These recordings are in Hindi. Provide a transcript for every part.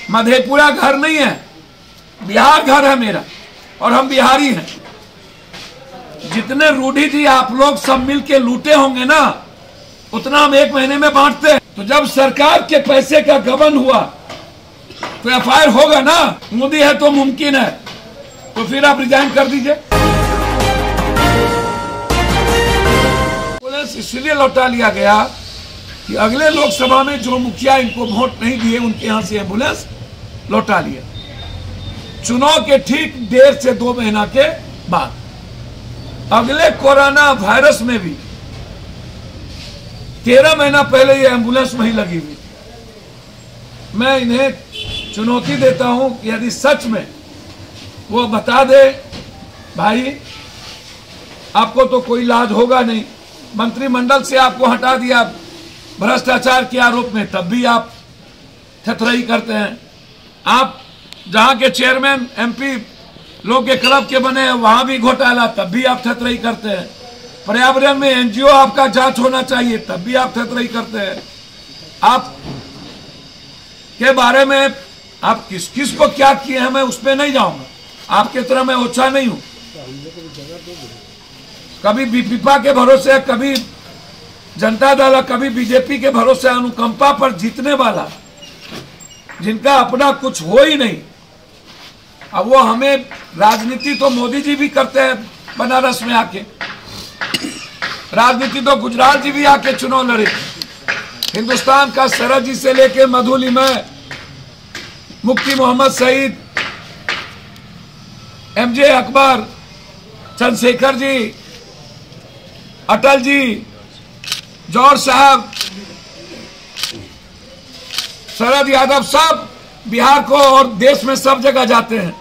मधेपुरा घर नहीं है, बिहार घर है मेरा, और हम बिहारी हैं। जितने रूढ़ी जी आप लोग सब मिल के लूटे होंगे ना, उतना हम एक महीने में बांटते हैं। तो जब सरकार के पैसे का गबन हुआ तो एफआईआर होगा ना। मोदी है तो मुमकिन है, तो फिर आप रिजाइन कर दीजिए। पुलिस इसलिए लौटा लिया गया कि अगले लोकसभा में जो मुखिया इनको वोट नहीं दिए, उनके यहां से एम्बुलेंस लौटा लिया। चुनाव के ठीक 1.5 से 2 महीना के बाद अगले कोरोना वायरस में भी 13 महीना पहले ये एम्बुलेंस वहीं लगी हुई। मैं इन्हें चुनौती देता हूं कि यदि सच में वो बता दे, भाई आपको तो कोई इलाज होगा नहीं, मंत्रिमंडल से आपको हटा दिया भ्रष्टाचार के आरोप में, तब भी आप थथरई करते हैं। आप जहां के चेयरमैन एमपी लोग के क्लब के बने हैं, वहां भी घोटाला, तब भी आप थथरई करते हैं। पर्यावरण में एनजीओ आपका जांच होना चाहिए, तब भी आप थथरई करते हैं। आप के बारे में आप किस किस को क्या किए हैं मैं उस पर नहीं जाऊंगा, आपके तरह मैं ओछा नहीं हूं। कभी बीपीपा के भरोसे, कभी जनता दल, कभी बीजेपी के भरोसे, अनुकंपा पर जीतने वाला, जिनका अपना कुछ हो ही नहीं। अब वो हमें राजनीति तो मोदी जी भी करते हैं बनारस में आके, राजनीति तो गुजरात जी भी आके चुनाव लड़े। हिंदुस्तान का शरद जी से लेके मधुलिमय, मुफ्ती मोहम्मद सईद, एमजे अकबर, चंद्रशेखर जी, अटल जी, जौहर साहब, शरद यादव, सब बिहार को और देश में सब जगह जाते हैं।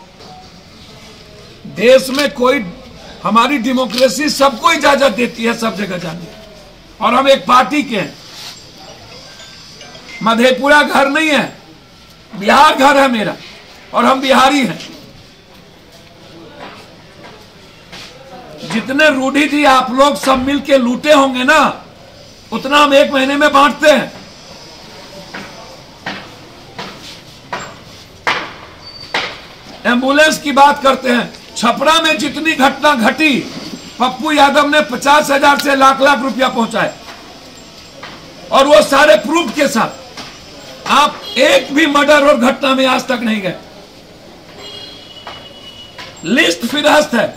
देश में कोई, हमारी डेमोक्रेसी सबको इजाजत देती है सब जगह जाने, और हम एक पार्टी के हैं। मधेपुरा घर नहीं है, बिहार घर है मेरा, और हम बिहारी हैं। जितने रूढ़ी जी आप लोग सब मिल के लूटे होंगे ना, उतना हम एक महीने में बांटते हैं। एम्बुलेंस की बात करते हैं, छपरा में जितनी घटना घटी, पप्पू यादव ने 50,000 से लाख रुपया पहुंचाए, और वो सारे प्रूफ के साथ। आप एक भी मर्डर और घटना में आज तक नहीं गए, लिस्ट फिरहस्त है।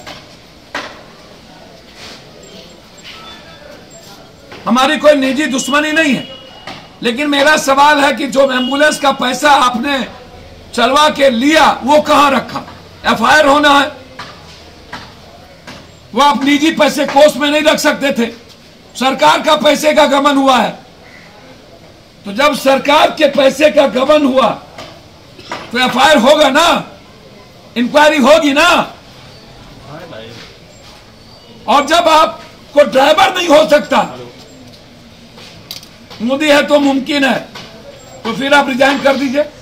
हमारी कोई निजी दुश्मनी नहीं है, लेकिन मेरा सवाल है कि जो एम्बुलेंस का पैसा आपने चलवा के लिया, वो कहां रखा? एफआईआर होना है। वो आप निजी पैसे कोष में नहीं रख सकते थे, सरकार का पैसे का गबन हुआ है। तो जब सरकार के पैसे का गबन हुआ तो एफआईआर होगा ना, इंक्वायरी होगी ना। और जब आपको ड्राइवर नहीं हो सकता, मोदी है तो मुमकिन है, तो फिर आप रिजाइन कर दीजिए।